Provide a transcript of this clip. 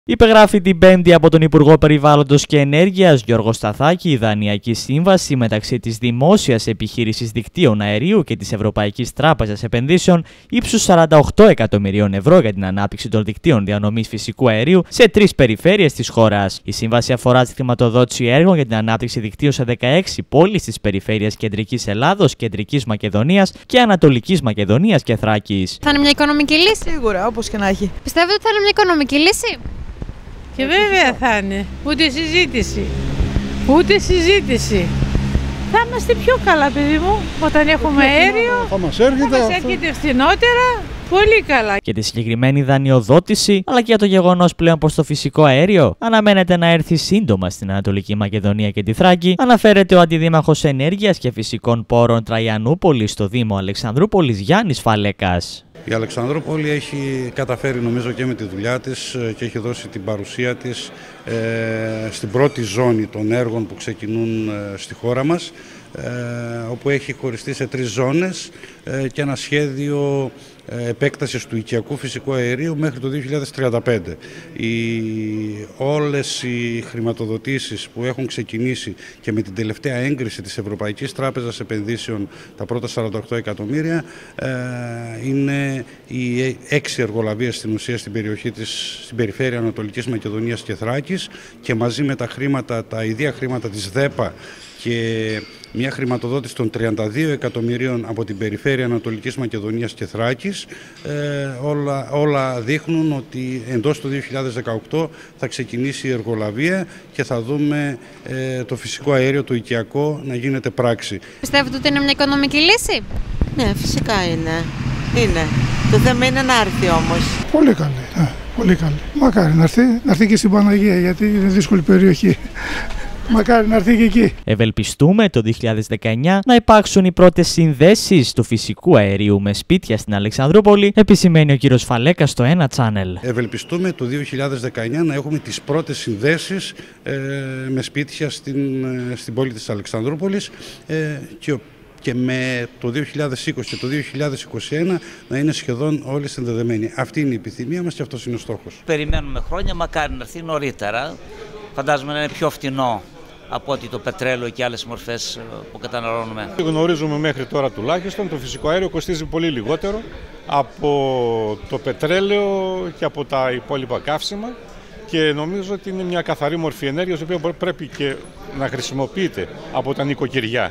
Υπεγράφει την Πέμπτη από τον Υπουργό Περιβάλλοντος και Ενέργειας Γιώργο Σταθάκη η δανειακή σύμβαση μεταξύ της Δημόσιας Επιχείρησης Δικτύων Αερίου και της Ευρωπαϊκής Τράπεζας Επενδύσεων ύψους 48 εκατομμυρίων ευρώ για την ανάπτυξη των δικτύων διανομής φυσικού αερίου σε 3 περιφέρειες της χώρας. Η σύμβαση αφορά τη χρηματοδότηση έργων για την ανάπτυξη δικτύου σε 16 πόλεις της περιφέρειας Κεντρικής Ελλάδος, Κεντρικής Μακεδονίας και Ανατολικής Μακεδονίας και Θράκης. Θα είναι μια οικονομική λύση? Σίγουρα, όπως και να έχει. Πιστεύετε ότι θα είναι μια οικονομική λύση? Και βέβαια θα είναι. Ούτε συζήτηση. Ούτε συζήτηση. Θα είμαστε πιο καλά, παιδί μου, όταν έχουμε αέριο. Θα μας έρχεται φθηνότερα. Πολύ καλά. Και τη συγκεκριμένη δανειοδότηση, αλλά και για το γεγονός πλέον πως το φυσικό αέριο αναμένεται να έρθει σύντομα στην Ανατολική Μακεδονία και τη Θράκη, αναφέρεται ο Αντιδήμαρχος Ενέργειας και Φυσικών Πόρων Τραϊανούπολης στο Δήμο Αλεξανδρούπολης Γιάννης Φαλέκας. Η Αλεξανδρούπολη έχει καταφέρει νομίζω και με τη δουλειά της και έχει δώσει την παρουσία της στην πρώτη ζώνη των έργων που ξεκινούν στη χώρα μας, όπου έχει χωριστεί σε 3 ζώνες και ένα σχέδιο επέκτασης του οικιακού φυσικού αερίου μέχρι το 2035. Όλες οι χρηματοδοτήσεις που έχουν ξεκινήσει και με την τελευταία έγκριση της Ευρωπαϊκής Τράπεζας Επενδύσεων, τα πρώτα 48 εκατομμύρια, είναι οι 6 εργολαβίες στην ουσία στην περιοχή στην περιφέρεια Ανατολικής Μακεδονίας και Θράκης, και μαζί με τα χρήματα, τα ιδία χρήματα της ΔΕΠΑ και μια χρηματοδότηση των 32 εκατομμυρίων από την περιφέρεια Ανατολικής Μακεδονίας και Θράκης, όλα δείχνουν ότι εντός του 2018 θα ξεκινήσει η εργολαβία και θα δούμε το φυσικό αέριο, το οικιακό, να γίνεται πράξη. Πιστεύετε ότι είναι μια οικονομική λύση? Ναι, φυσικά είναι. Το θέμα είναι να έρθει όμως. Πολύ καλή, πολύ καλή. Μακάρι να έρθει και στην Παναγία, γιατί είναι δύσκολη περιοχή. Μακάρι να έρθει και εκεί. Ευελπιστούμε το 2019 να υπάρξουν οι πρώτες συνδέσεις του φυσικού αερίου με σπίτια στην Αλεξανδρούπολη, επισημαίνει ο κύριος Φαλέκας στο ένα channel. Ευελπιστούμε το 2019 να έχουμε τις πρώτες συνδέσεις με σπίτια στην πόλη της Αλεξανδρούπολης και με το 2020 και το 2021 να είναι σχεδόν όλοι συνδεδεμένοι. Αυτή είναι η επιθυμία μας και αυτός είναι ο στόχος. Περιμένουμε χρόνια, μακάρι να έρθει νωρίτερα. Φαντάζομαι να είναι πιο φτηνό από ότι το πετρέλαιο και άλλες μορφές που καταναλώνουμε. Γνωρίζουμε μέχρι τώρα τουλάχιστον το φυσικό αέριο κοστίζει πολύ λιγότερο από το πετρέλαιο και από τα υπόλοιπα καύσιμα, και νομίζω ότι είναι μια καθαρή μορφή ενέργειας, η οποία πρέπει και να χρησιμοποιείται από τα νοικοκυριά.